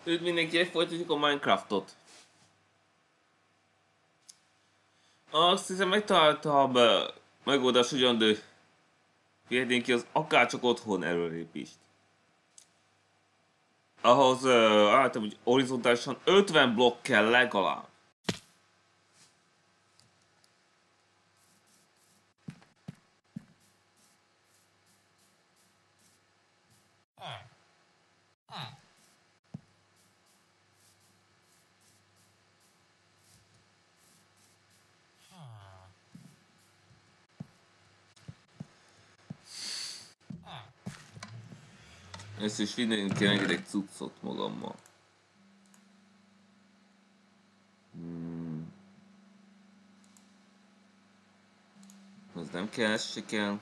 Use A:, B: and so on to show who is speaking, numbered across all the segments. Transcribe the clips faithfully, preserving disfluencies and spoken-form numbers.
A: Őt mindenkinek folytatjuk a Minecraftot. Azt hiszem megtaláltam uh, megoldást, hogyan de vihetnénk ki az akárcsak otthon előrépést. Ahhoz uh, álltam, hogy horizontálisan ötven blokk kell legalább. Ezt is mindenki rengeteg cuccot magammal. Hmm. Az nem kell, ez se kell.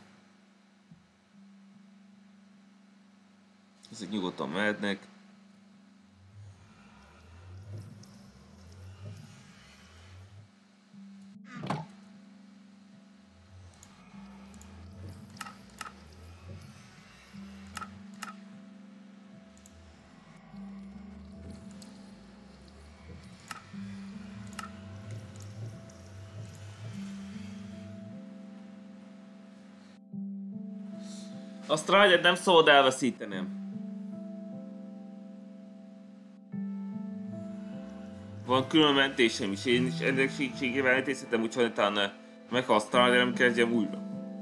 A: Ezek nyugodtan mehetnek. A Strider nem szabad elveszítenem. Van külön mentésem is, én is ennek segítségével eltészítem, úgyhogy utána meghal a Striderem, kezdjem újra.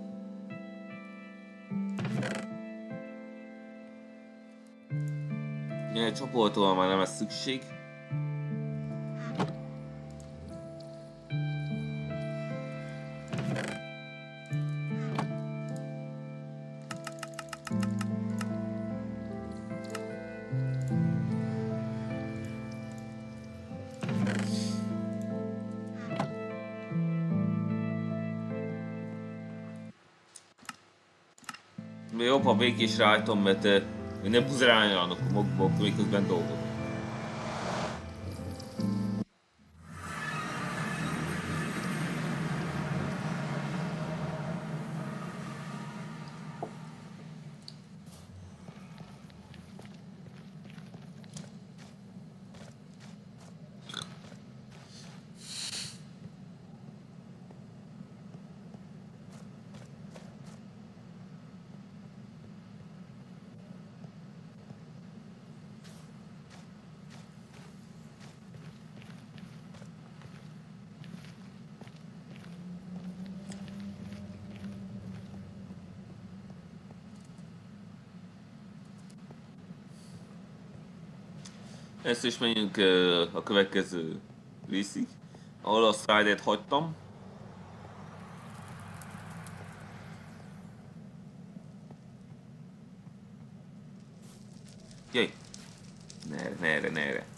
A: Ilyen csoportól már nem lesz szükség. Jobb, ha békésre állítom, mert uh, ne buzeráljanak a magukba, miközben dolgok. Ezt is menjünk uh, a következő részig, ahol a Stridert hagytam. Jaj! Ne erre, ne erre, ne erre.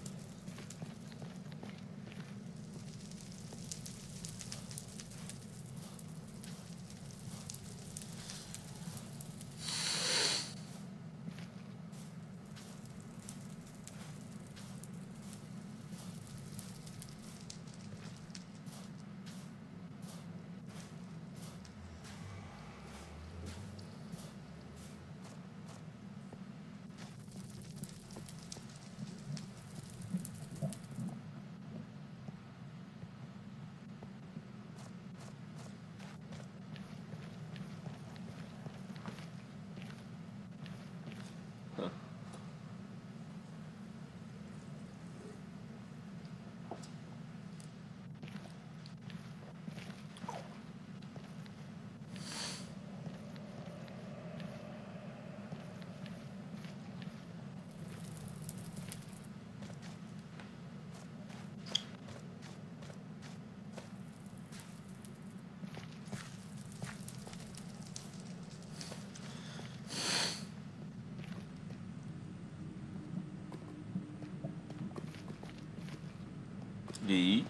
A: Így.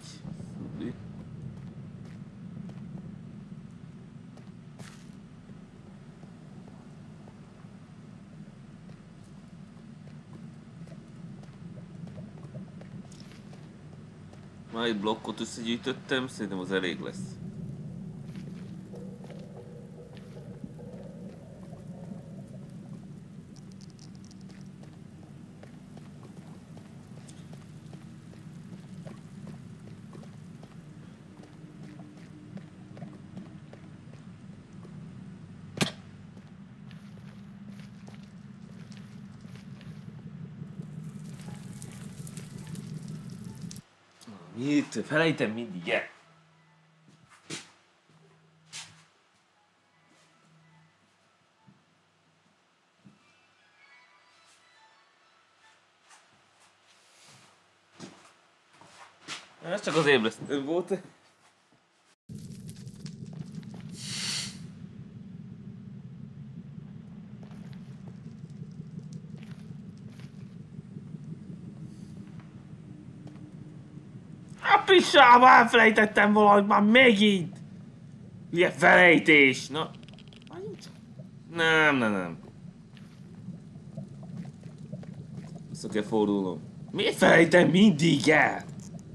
A: Már egy blokkot összegyűjtöttem, szerintem az elég lesz. Mit? Felejtem mindig el. Ez csak az ébresztő volt. A pissába elfelejtettem valamit már megint! Ilyen felejtés! Na... Nem, nem, nem. Vissza kell fordulnom. Miért felejtem mindig el?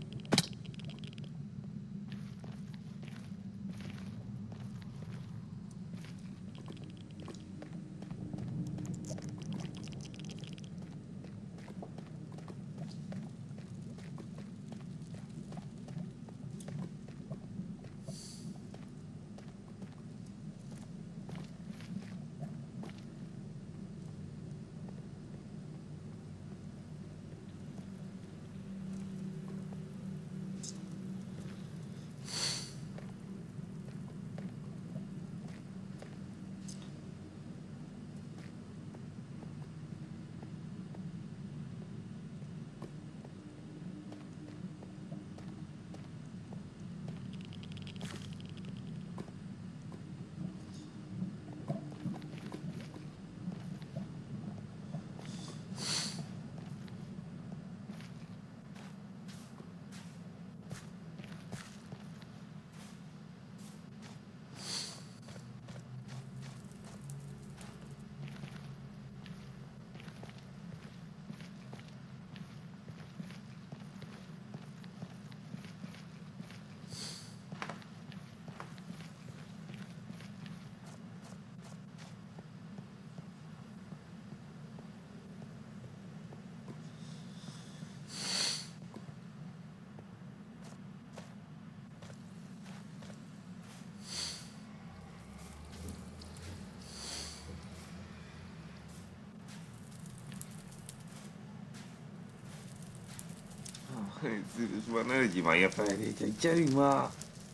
A: Szíves már, ne legyél már ilyen felejtékeny, gyerünk már!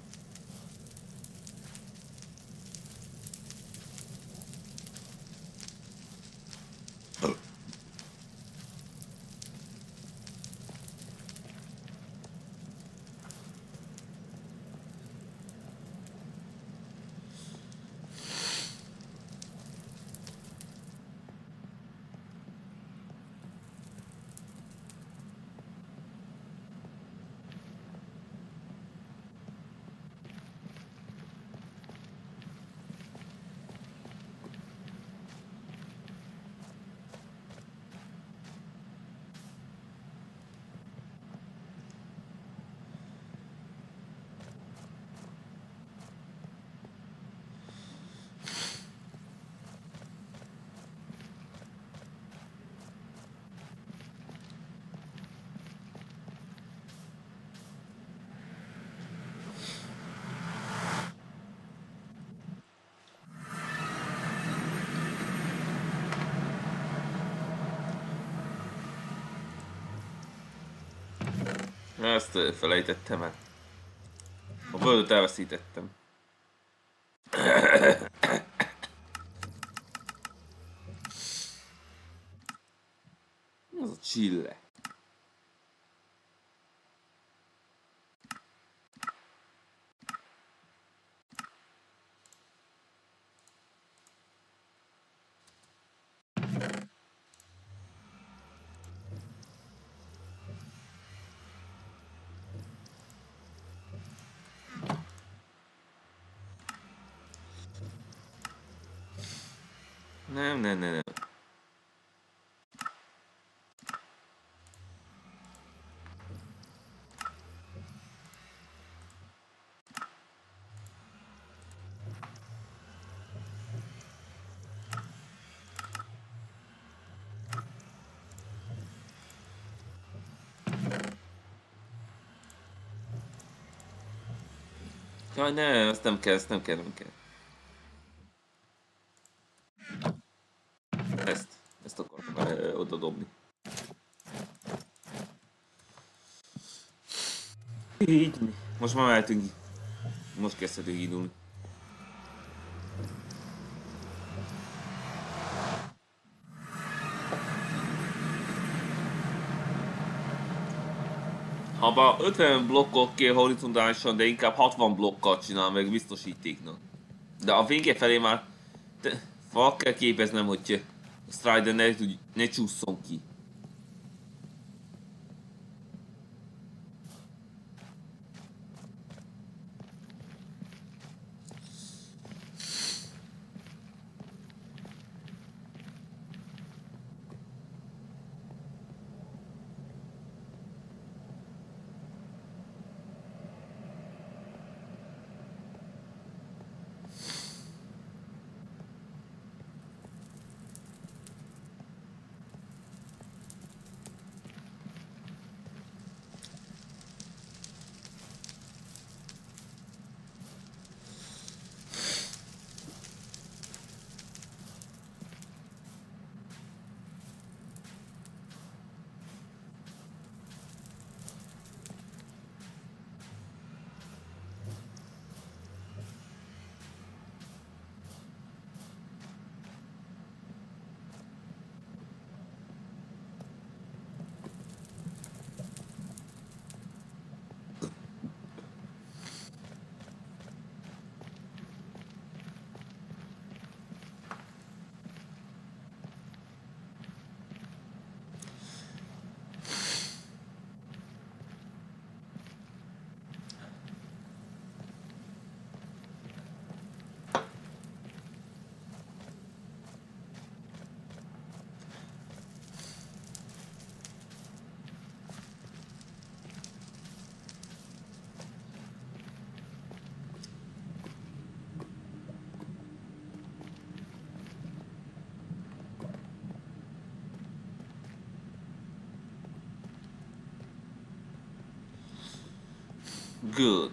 A: Ezt felejtettem el. A földöt elveszítettem. Az a csille. Nem, nem, nem, nem. Jaj, ne, azt nem kell, ezt nem kell, nem kell. Ezt, ezt akartam oda dobni. Így. Most már mehetünk. Most kezdhetünk indulni. Habár ötven blokkot kér horizontálisan, de inkább hatvan blokkal csinál meg biztosítéknak. De a vége felé már val kell képeznem, hogy a Strider ne, ne csúszson ki. Good.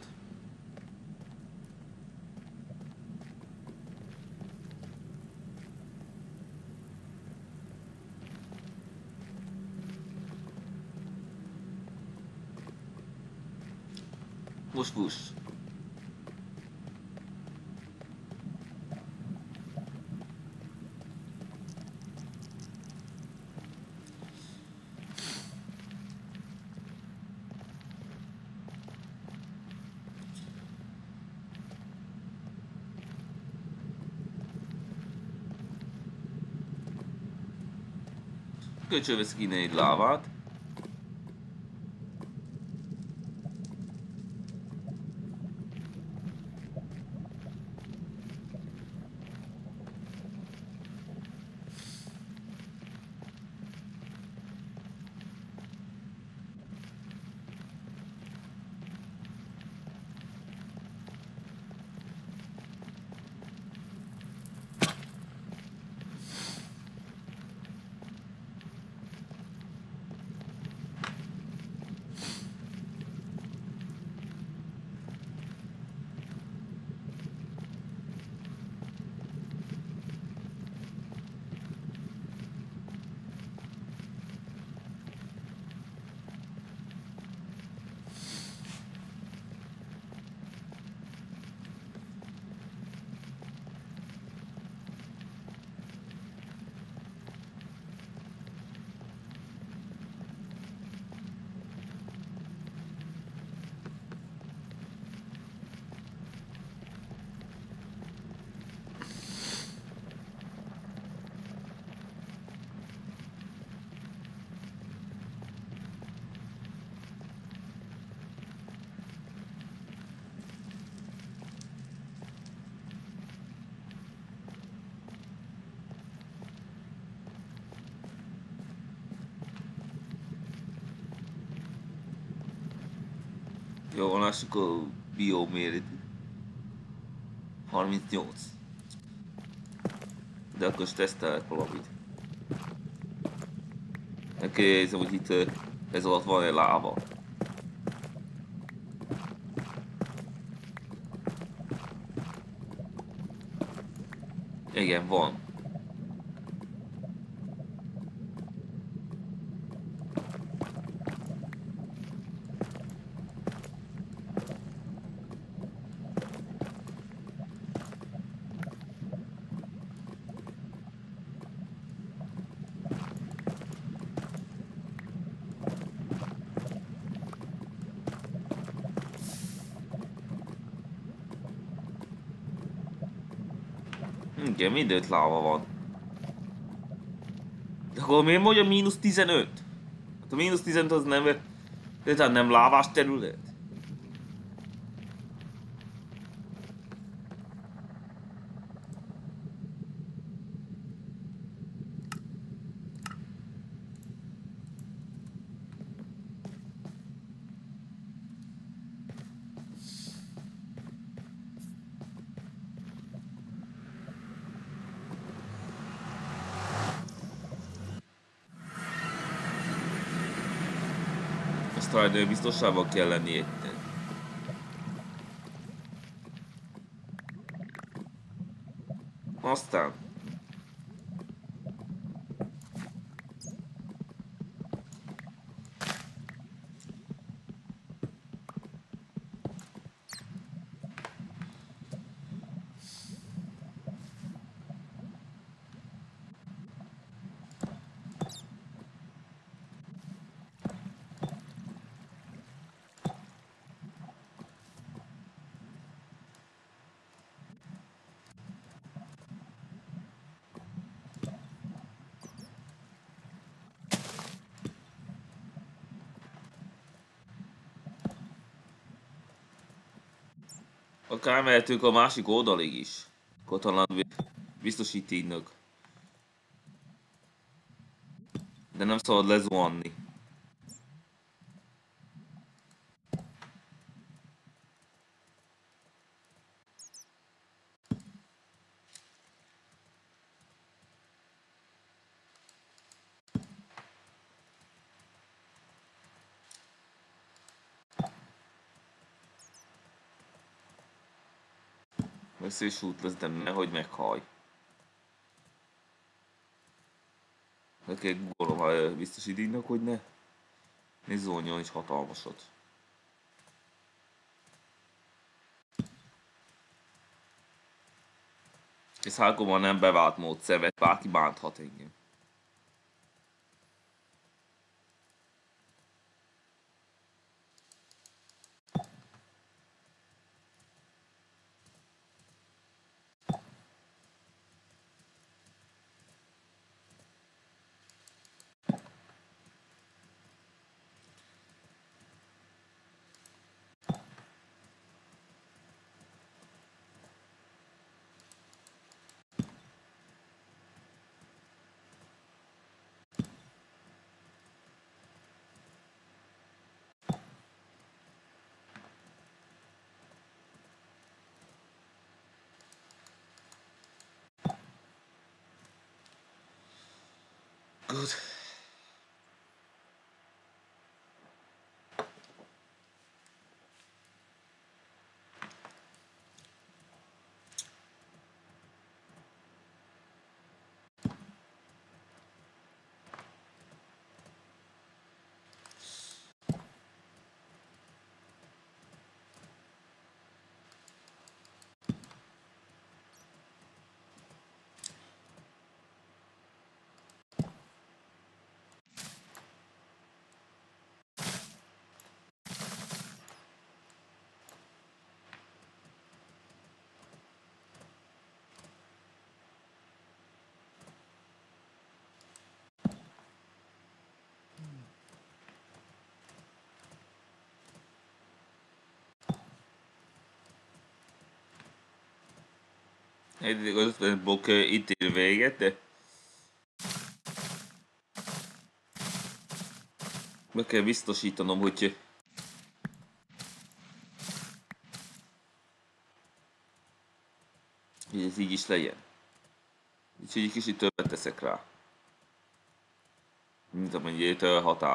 A: Push, push. Köcsög innen egy lávát. Jó, lássuk a biomérőt. harmincnyolc. De akkor is tesztelek valamit. Megkérdezem, hogy itt ez alatt van-e láva. Igen, van. Igen, mindent láva van. De akkor miért mondja mínusz tizenöt? Hát a mínusz tizenöt az nem... Tehát nem lávás terület? A Strider biztosában kell lenni itt. Aztán... Akár mehetünk a másik oldalig is. Akkor talán biztosítéknak. De nem szabad lezuhanni. Veszélyes út lesz, de nehogy meghaj. Meg kell googolom a biztosítéknak, hogy ne... Ne zuhanjon is hatalmasat. Ez Hálkomban nem bevált módszer, mert bárki bánthat engem. Good. Egy ötven blokk itt ér véget, de... Meg kell biztosítanom, hogy... Hogy ez így is legyen. Úgyhogy egy kicsit többet teszek rá. Mint amennyit határ.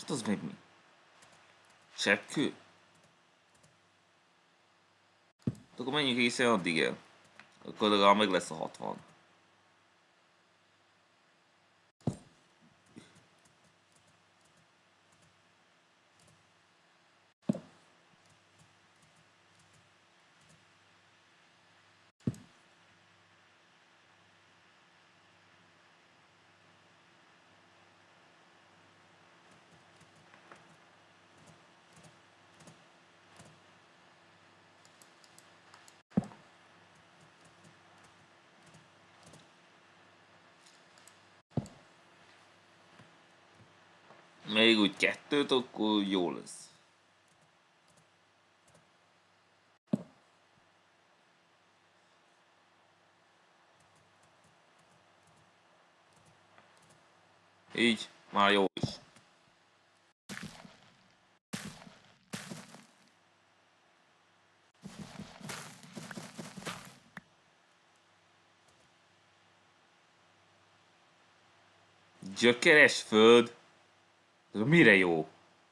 A: Hát az meg mi? Cseppkő? Akkor menjünk egészen addig el. Akkor legalább meg lesz a hatvan. Még úgy kettőt, akkor jó lesz. Így, már jó is. Gyökeres föld? Ez mire jó?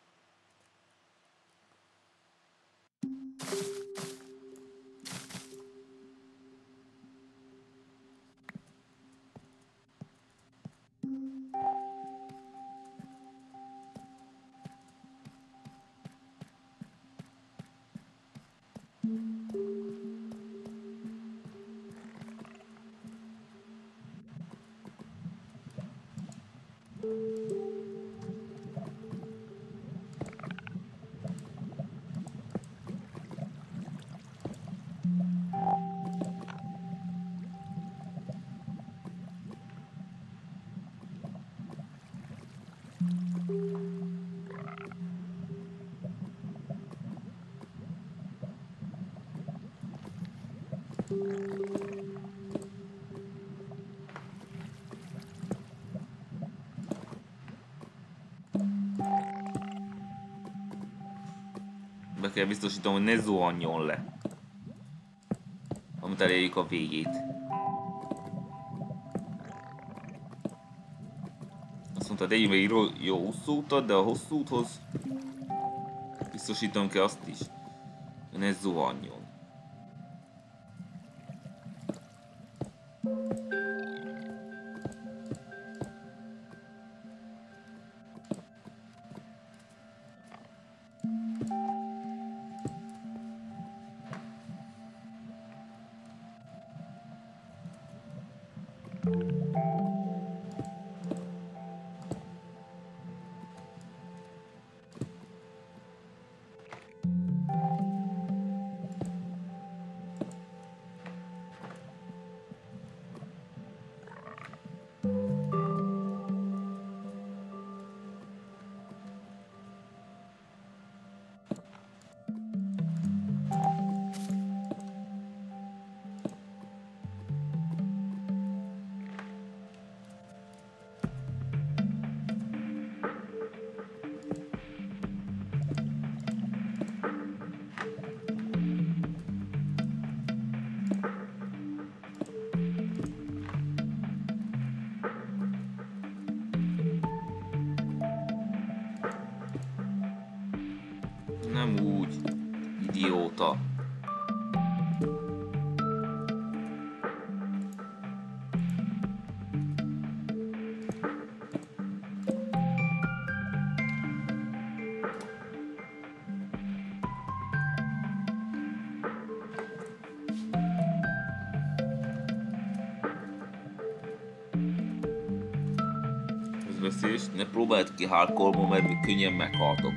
A: Be kell biztosítom, hogy ne zuhanjon le. Amit elérjük a végét. Azt mondta, tegyünk még jó hosszú utat, de a hosszú úthoz biztosítom kell azt is, hogy ne zuhanjon. Nem úgy, idióta. Ez veszélyes, ne próbáld ki hardcore-ban, mert könnyen meghaltok.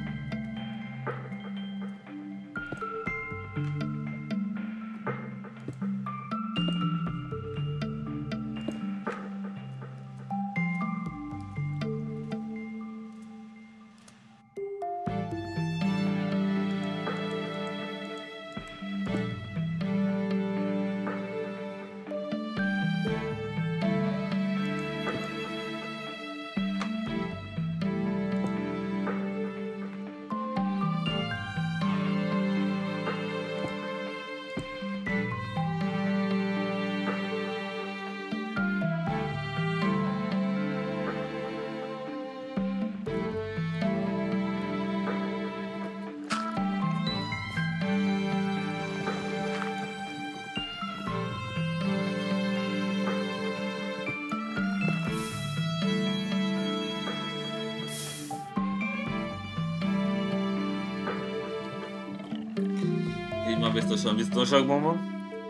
A: már biztosan biztonságban van.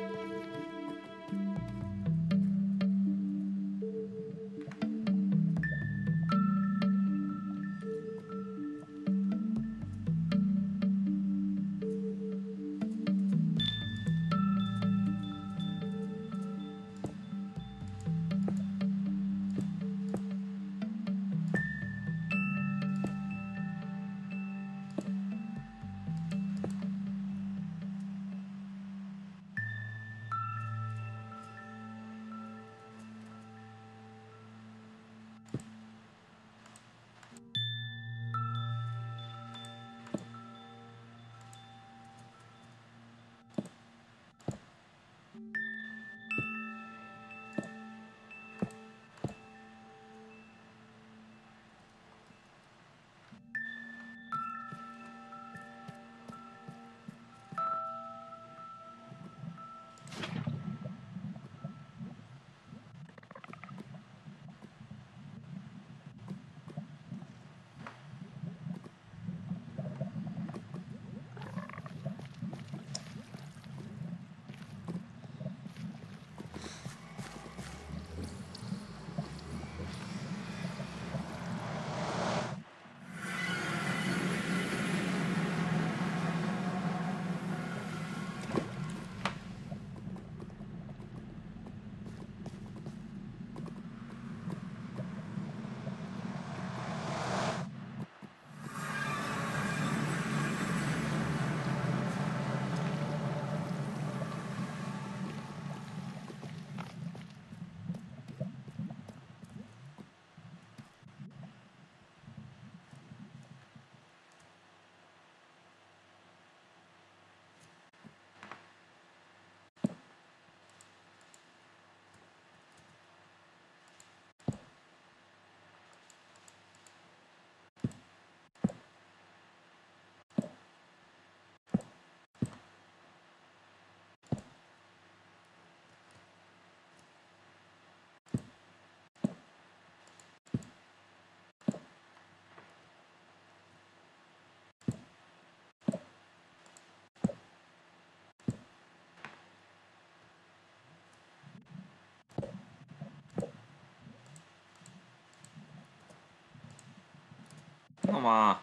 A: Na már.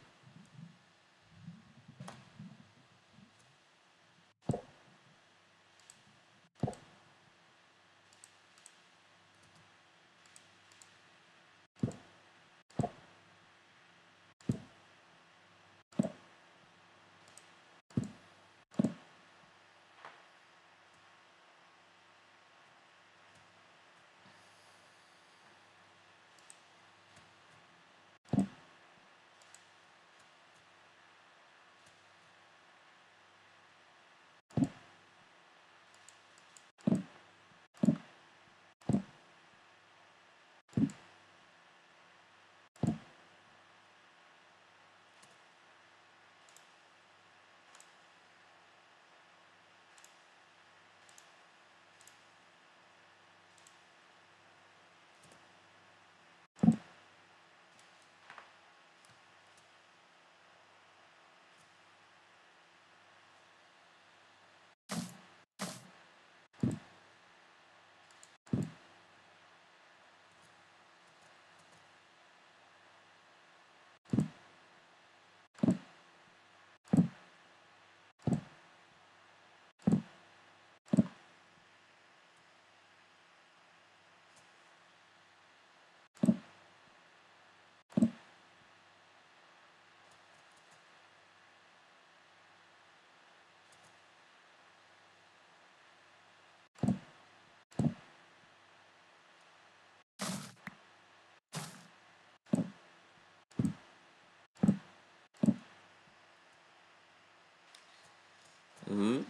A: Úgy.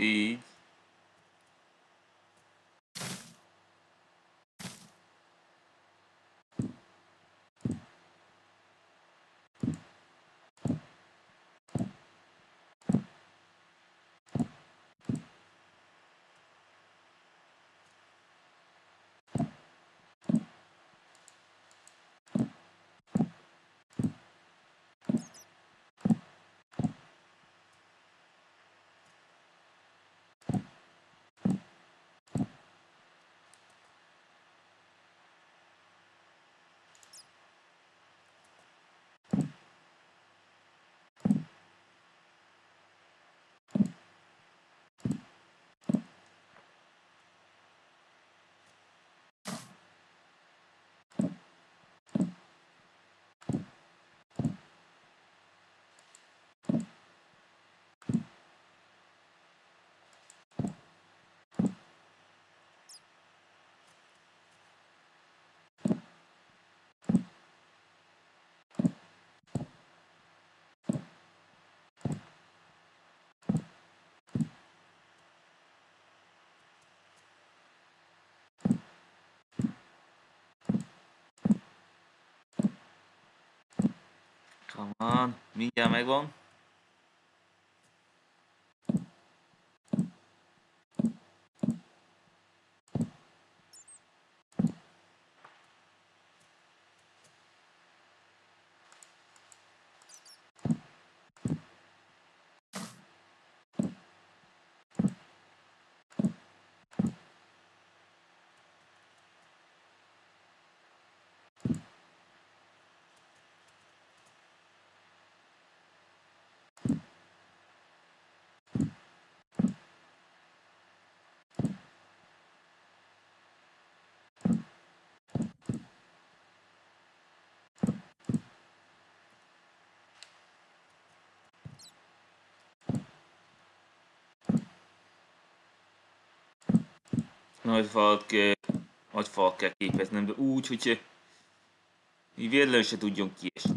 A: Így. Come on, mindjárt megvan. Nagy falat kell, nagy falat kell képeznem, de úgy, hogy így véletlenül se tudjon kiesni.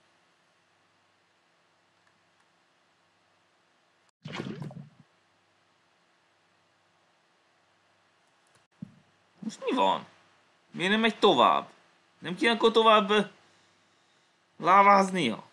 A: Most mi van? Miért nem megy tovább? Nem kéne akkor tovább láváznia?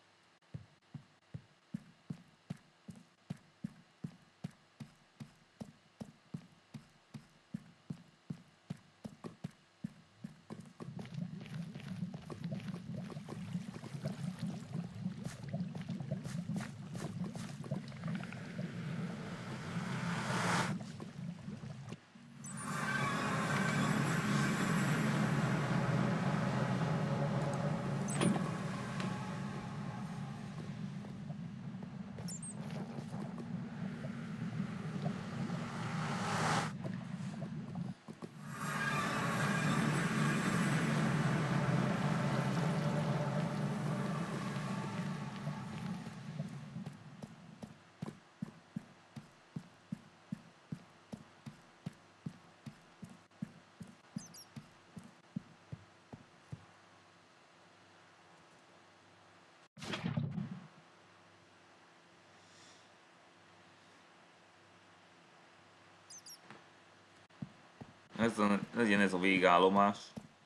A: Ez a, legyen ez a végállomás.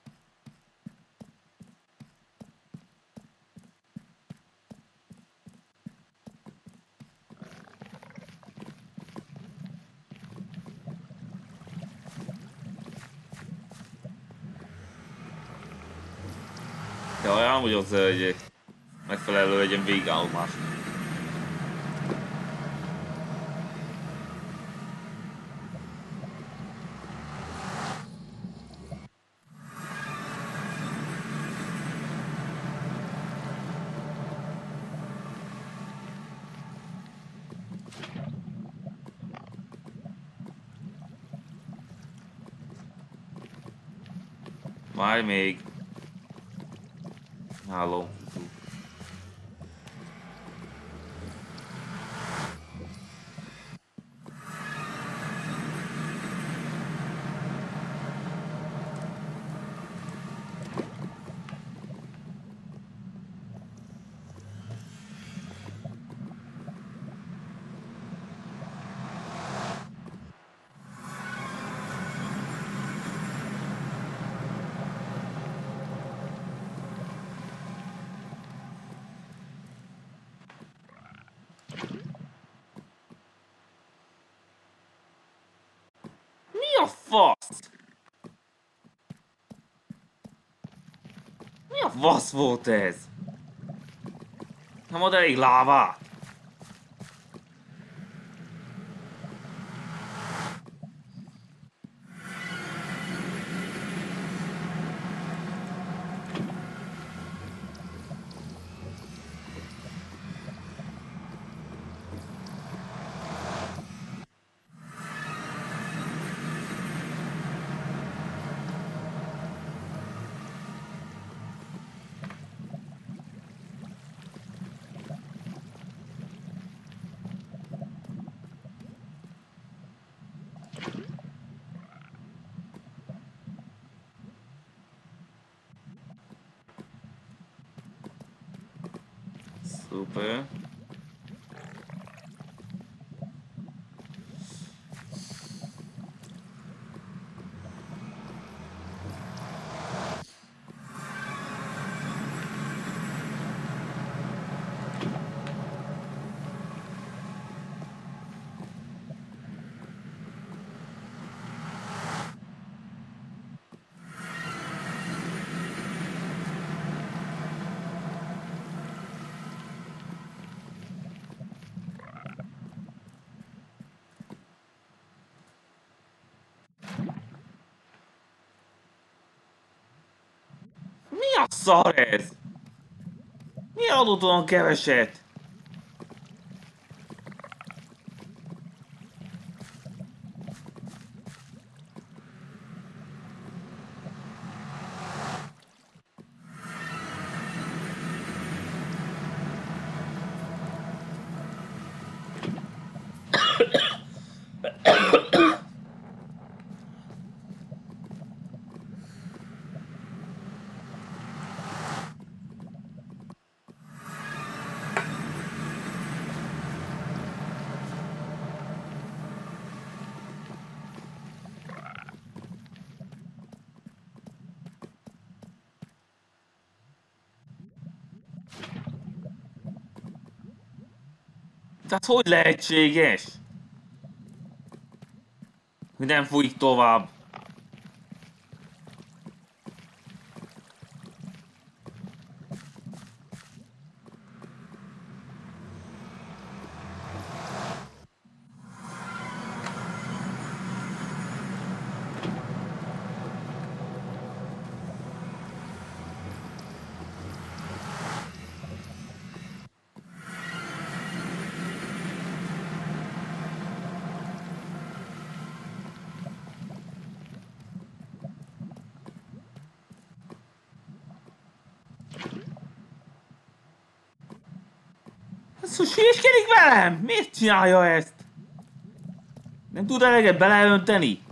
A: Ja, olyan, hogy az egy megfelelő legyen végállomás. Várj még. Háló. fasz? Mi a fasz volt ez? Nem ad elég lávát? Szuper. Mi a szar ez? Mi adott olyan keveset? Tehát hogy lehetséges? Hogy nem folyik tovább? Ez most hülyeskedik velem? Miért csinálja ezt? Nem tud eleget beleönteni?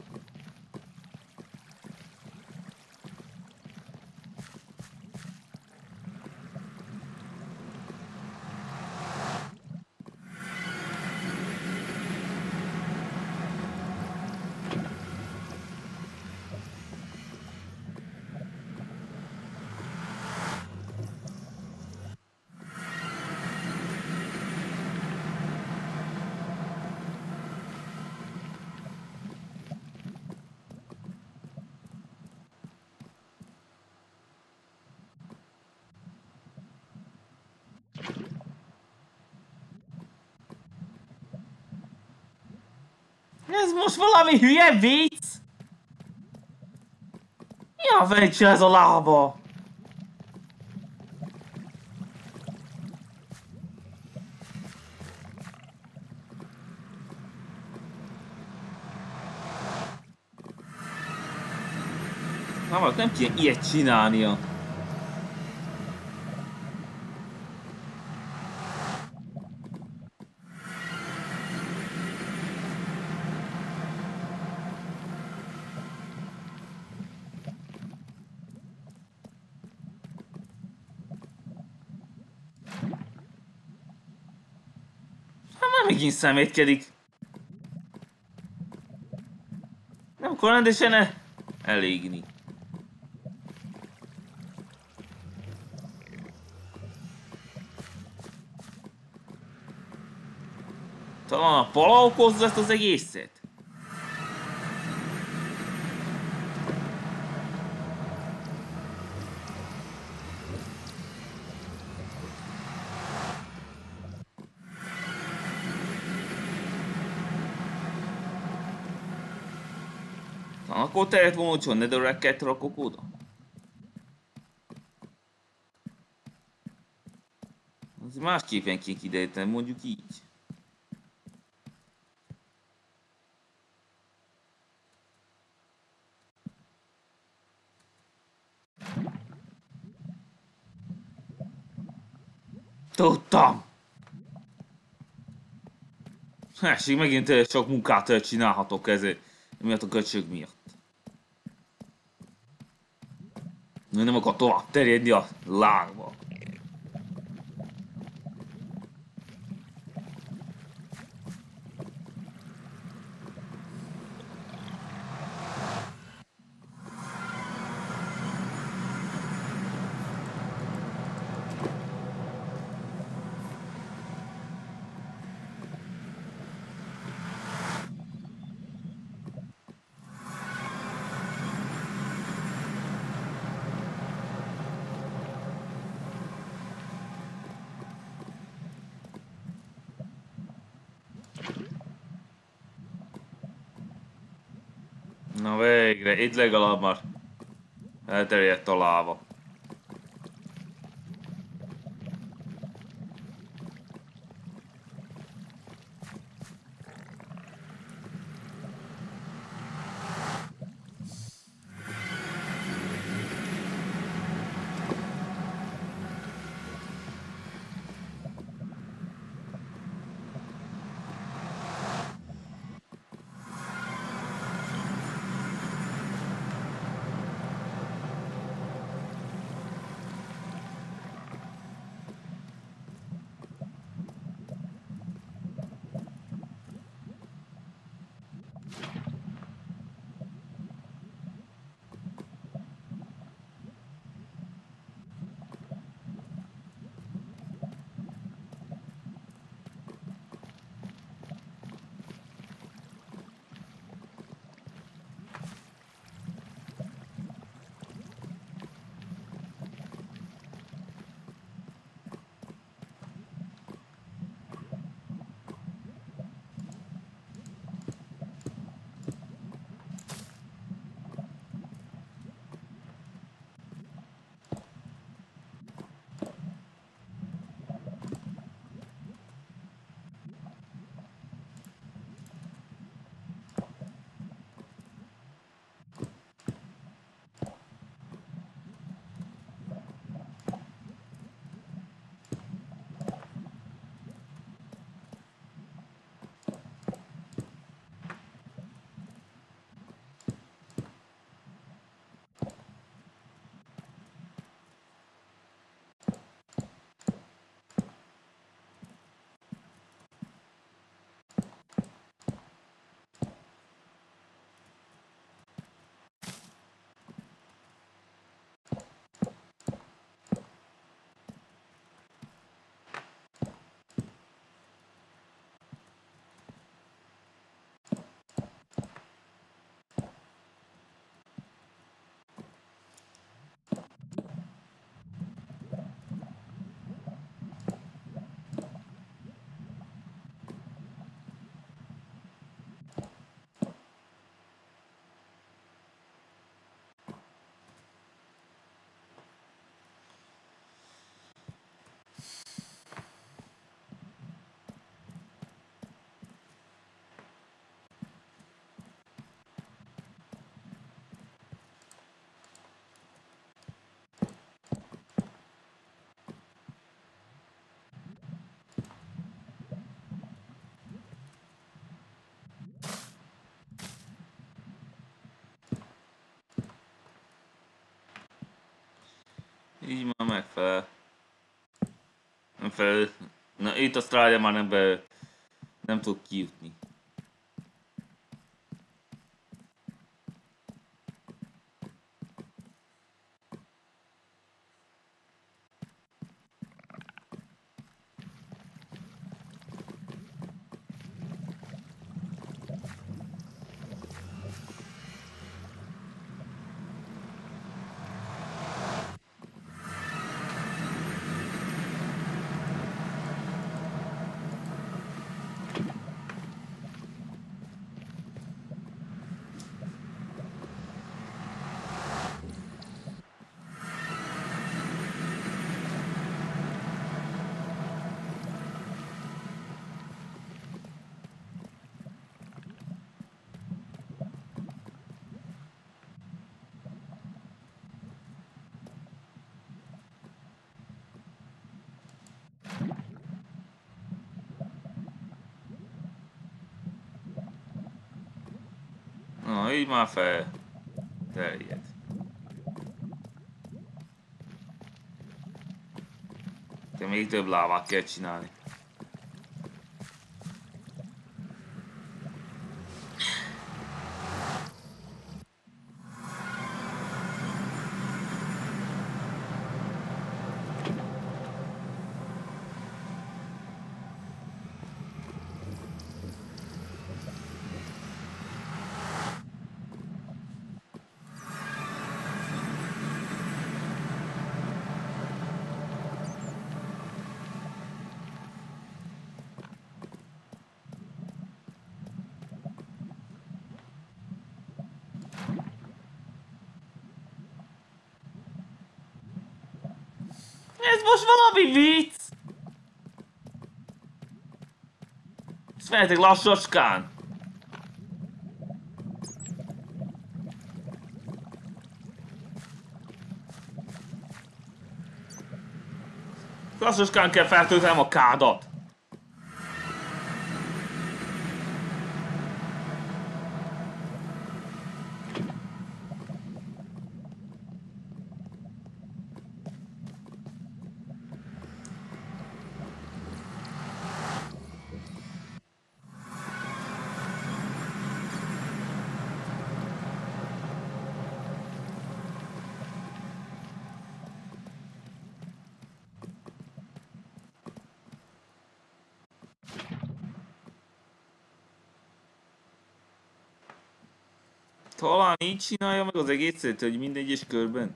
A: Ez most valami hülye vicc? Mi a fecske ez a lába? Nem, nem kéne ilyet csinálnia. Megint szemétkedik. Nem akkor rendesen elégni. Talán a pala okozza ezt az egészet? Akkor tehet volna, hogyha netherracket rakok oda. Az másképpen kéne kideríteni, mondjuk így. Tudtam! Másik megint sok munkát csinálhatok ezért, miatt a köcsög miatt. Nem akar tovább terjedni a lángba. Na végre, itt legalább már elterjedt a láva. Így már megfelel. Nem felel. Na itt a Strider már nem be... nem tud kijutni. Na így már fel. Terjed. De még több lávát kell csinálni. Ez most valami vicc! Ez feltek lassacskán! Lassacskán kell feltöltenem a kádat! Talán így csinálja meg az egészet, hogy minden egyes körben.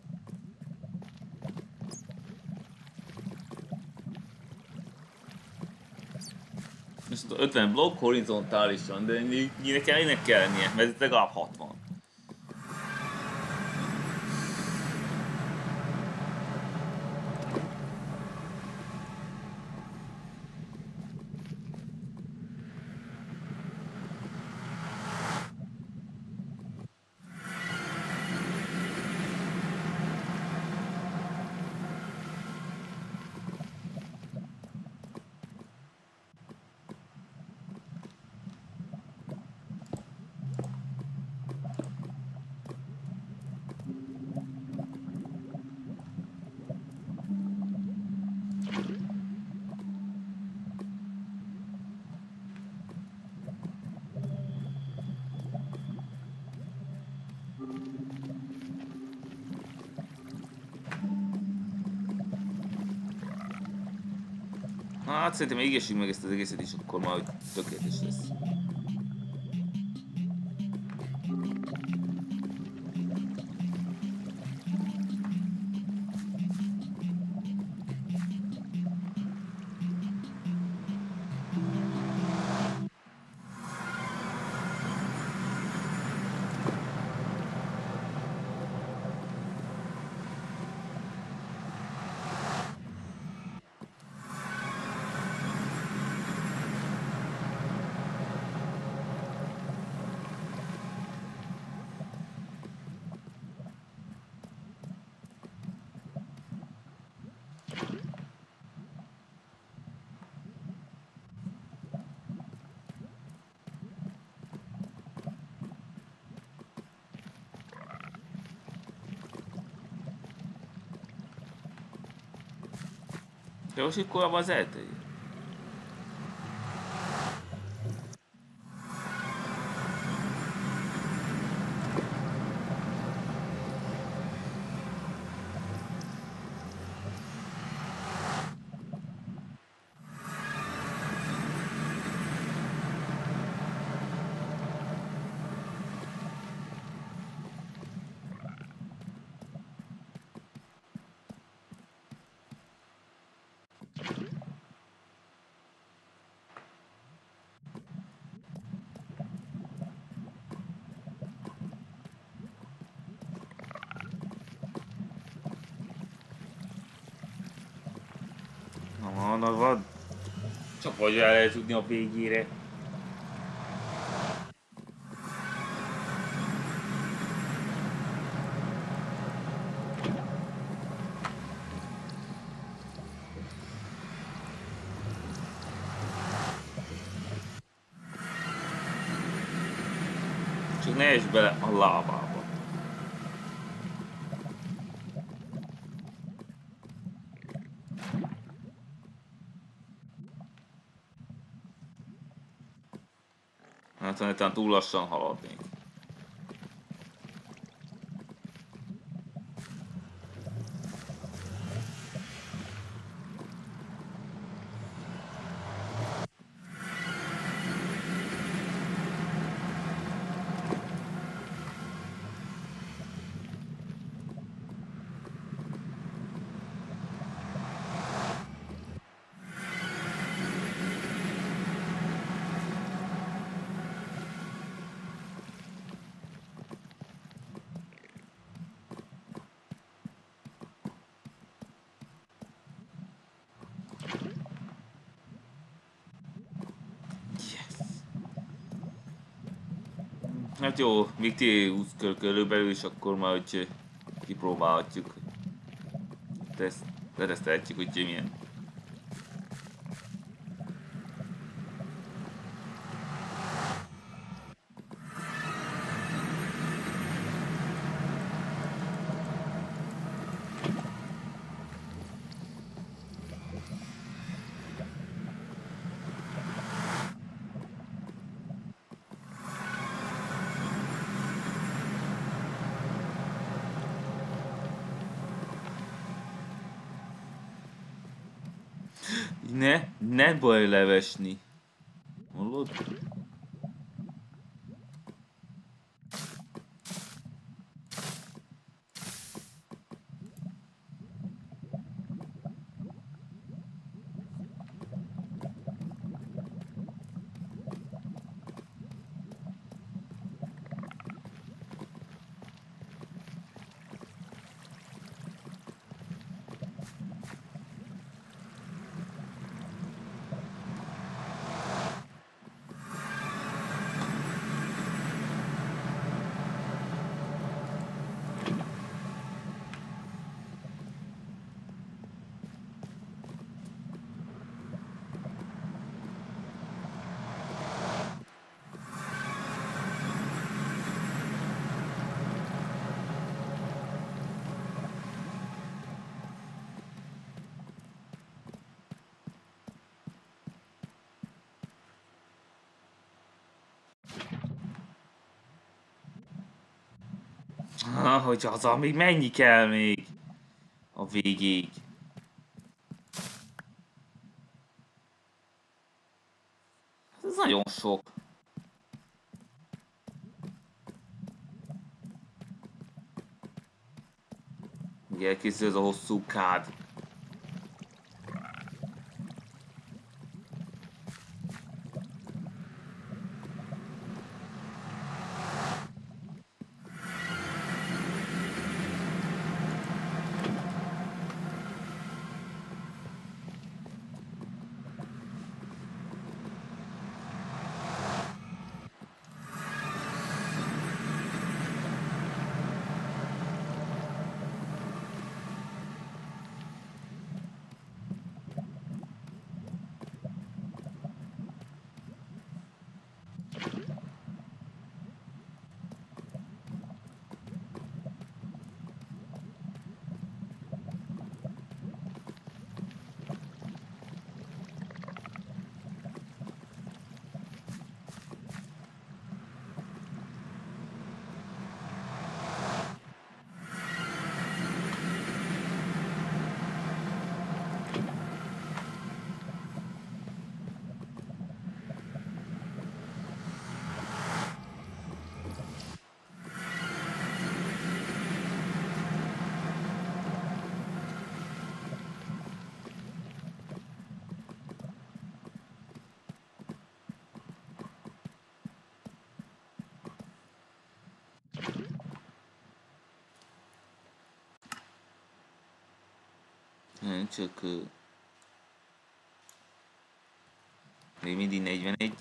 A: Most ötven blokk horizontálisan, de nekem ennek kell lennie, mert ez legalább hatvan. Hát szerintem égessük meg ezt az egészet, és akkor már tökéletes lesz. De most itt korábban az eltegyél. Annak van. Csak hogy el lehet tudni a végére. Csak csak ne esd bele a lábába. Hát talán túl lassan haladnék. Hát jó, még ti húsz kör körülbelül, és akkor már hogy kipróbálhatjuk. Teszt, letesztelhetjük, hogy milyen. Ne, ne baj levesni. Hallod? Ah, hogy haza, még mennyi kell még a végéig? Ez nagyon sok. Ugye elkészül ez a hosszú kád. Nem, csak... Uh, még mindig negyvenegy.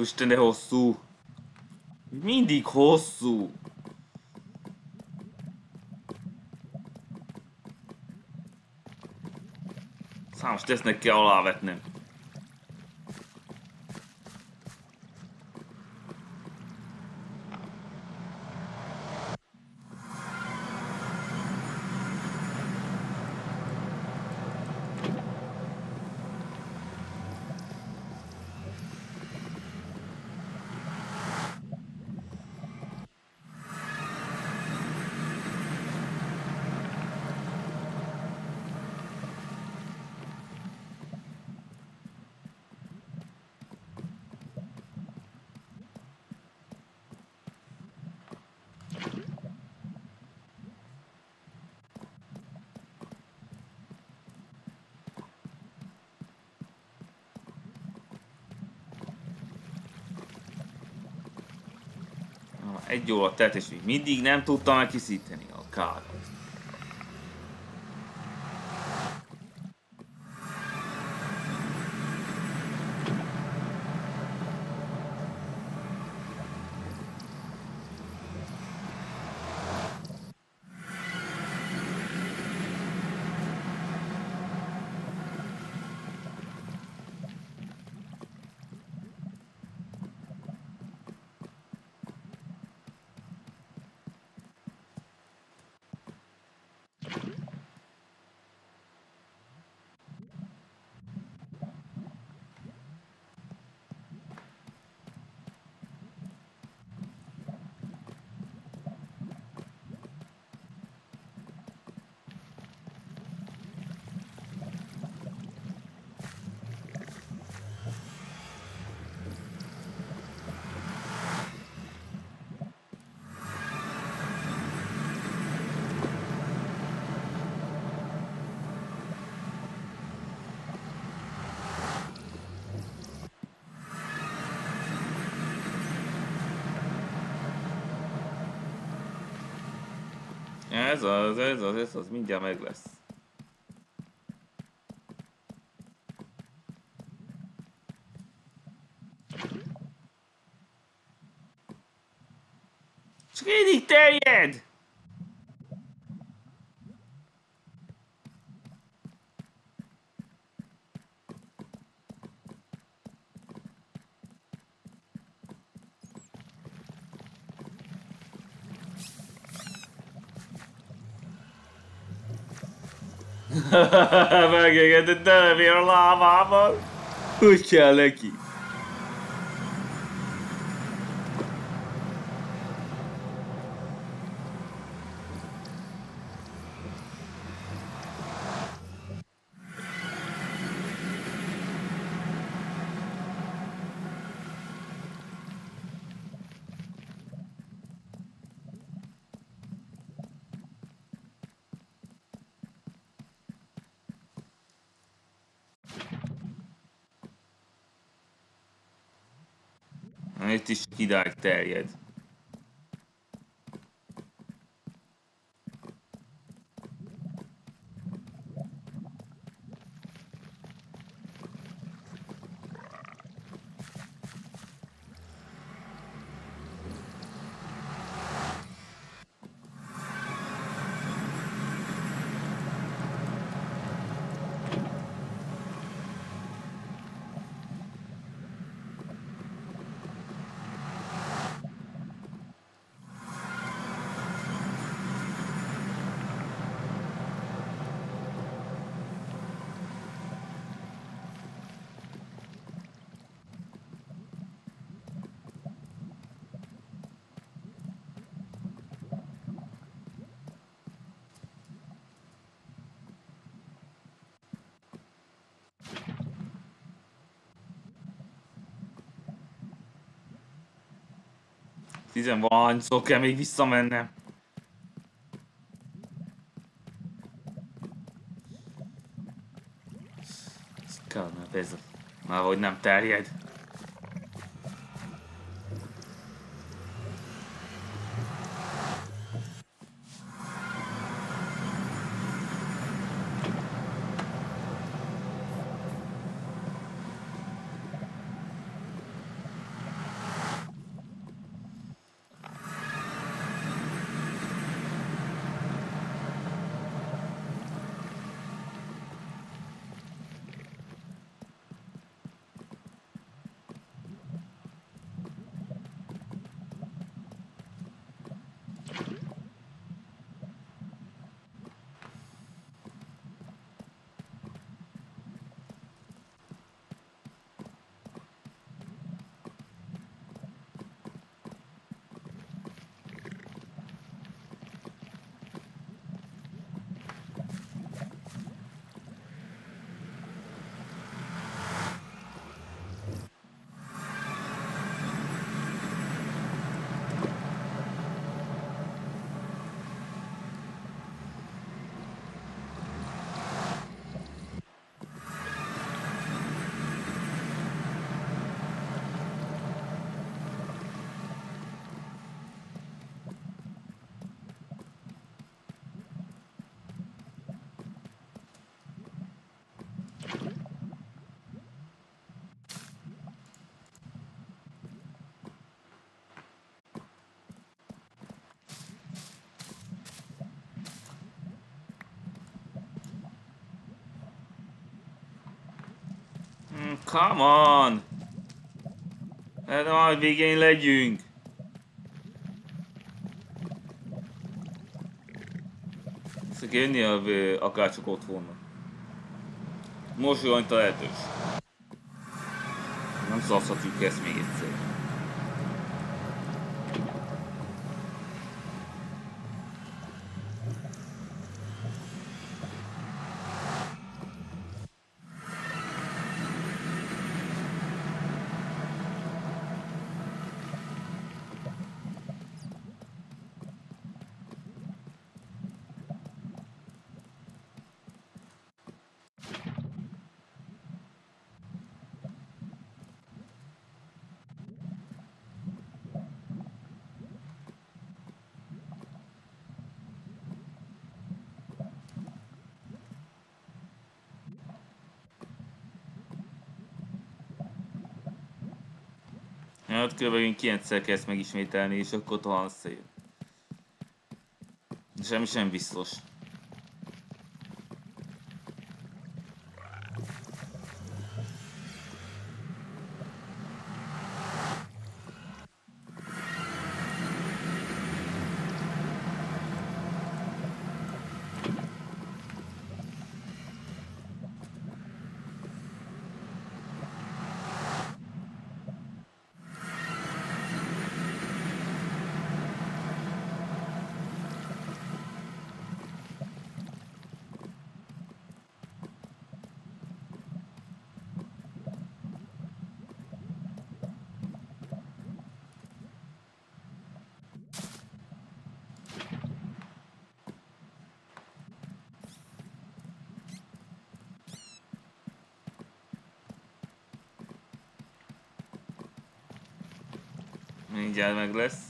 A: Úristen, de hosszú. Mindig hosszú. Számos tesznek kell alávetnem. Egy óra telt, és még mindig nem tudtam elkészíteni a kárt. Ez az, ez az, ez az, mindjárt meg lesz. Csak eddig terjed! Megengedett, de nem ér a lávában. Úgy kell neki. Itt is idáig terjed. Tizenvalahányszor kell még visszamennem. Ez kell, mert ez már hogy nem terjed. Come on! Erre majd végén legyünk! Vissza kell jönni, akárcsak ott vannak. Most jó, mint a lehetős. Nem szavazhatjuk ezt még egyszer. Hát kb. kilencszer kezd megismételni, és akkor talán szép. Semmi sem biztos. Mindjárt meg lesz.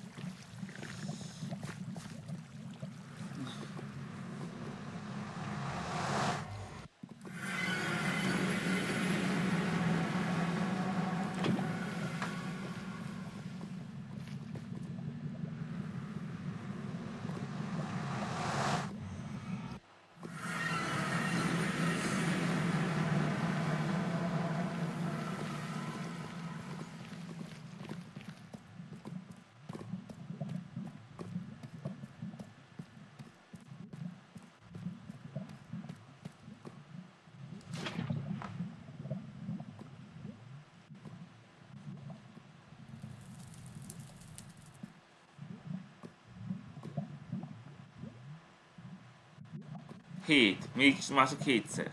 A: Hét. Mégis már csak hétszer.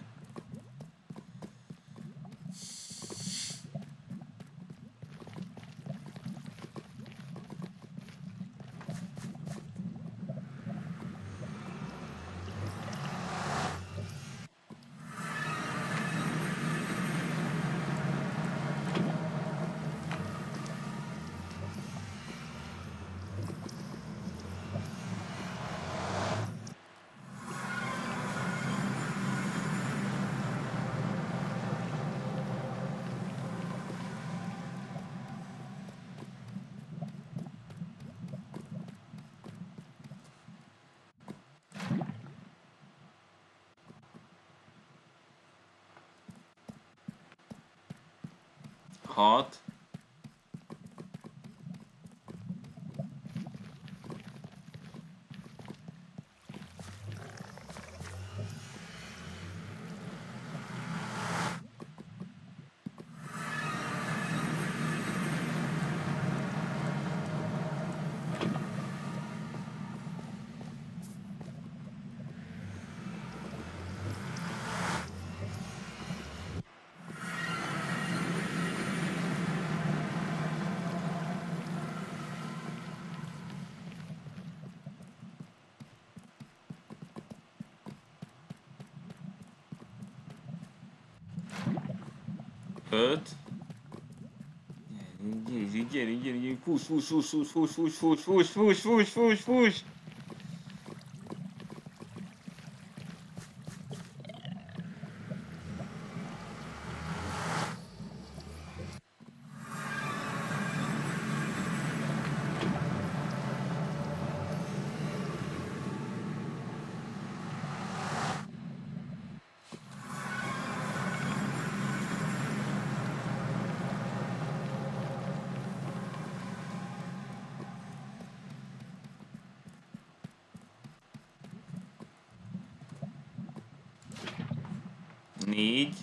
A: Hat. Öt. Gyere, gyere, gyere, gyere, fuss, fuss, fuss, fuss, fuss, fuss, fuss, fuss, fuss, fuss, fuss, fuss. Négy.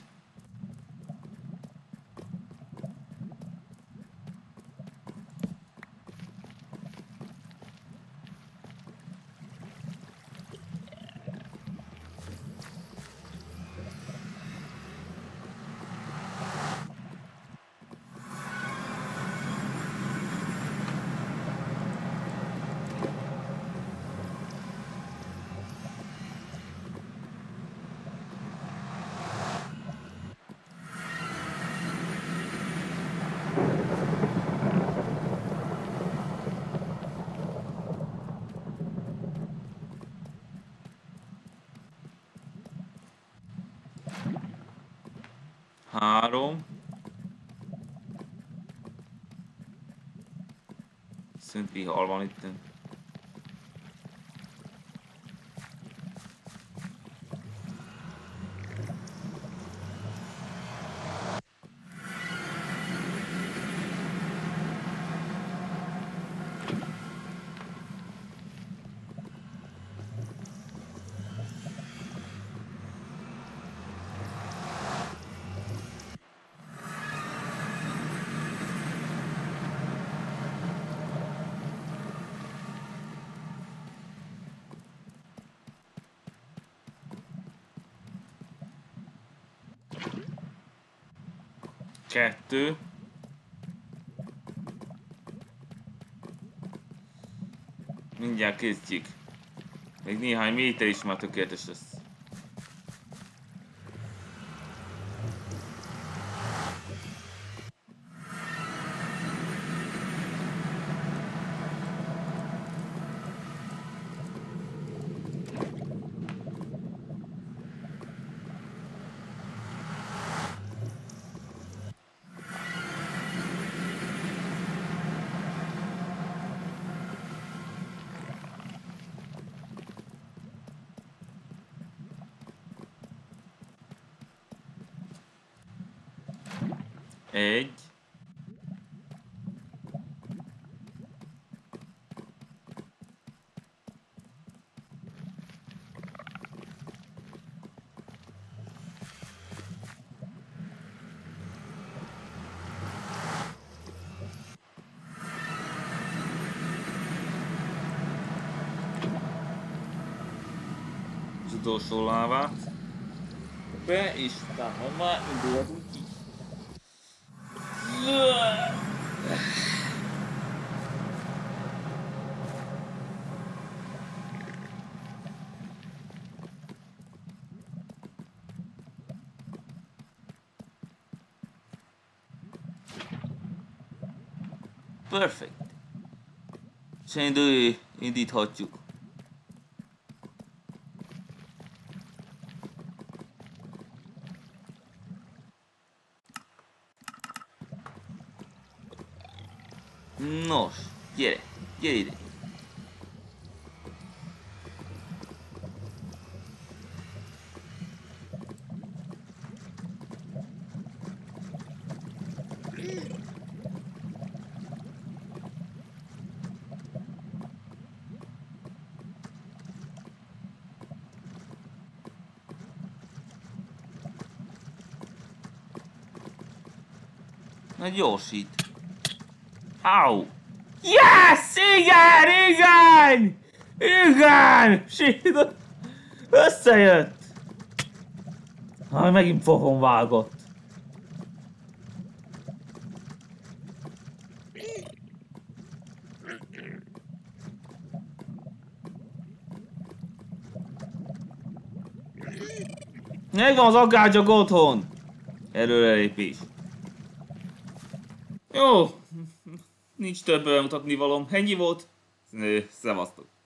A: Három. Szent vihar van itt. Kettő. Mindjárt kezdjük. Még néhány méter is már tökéletes lesz. Egy. Az utolsó lávát. Be, és utána már indulhatunk ki. Perfect. Szerintem indíthatjuk. Nos, gyere, gyere ide. Na gyorsít. Au! Yes! Igen! Igen! Igen! Shit! Összejött! Ha megint fofon vágott. Megvan az aggácsok otthon! Előrelépés. Jó, nincs több bemutatni valóm. Ennyi volt. Szevasztok.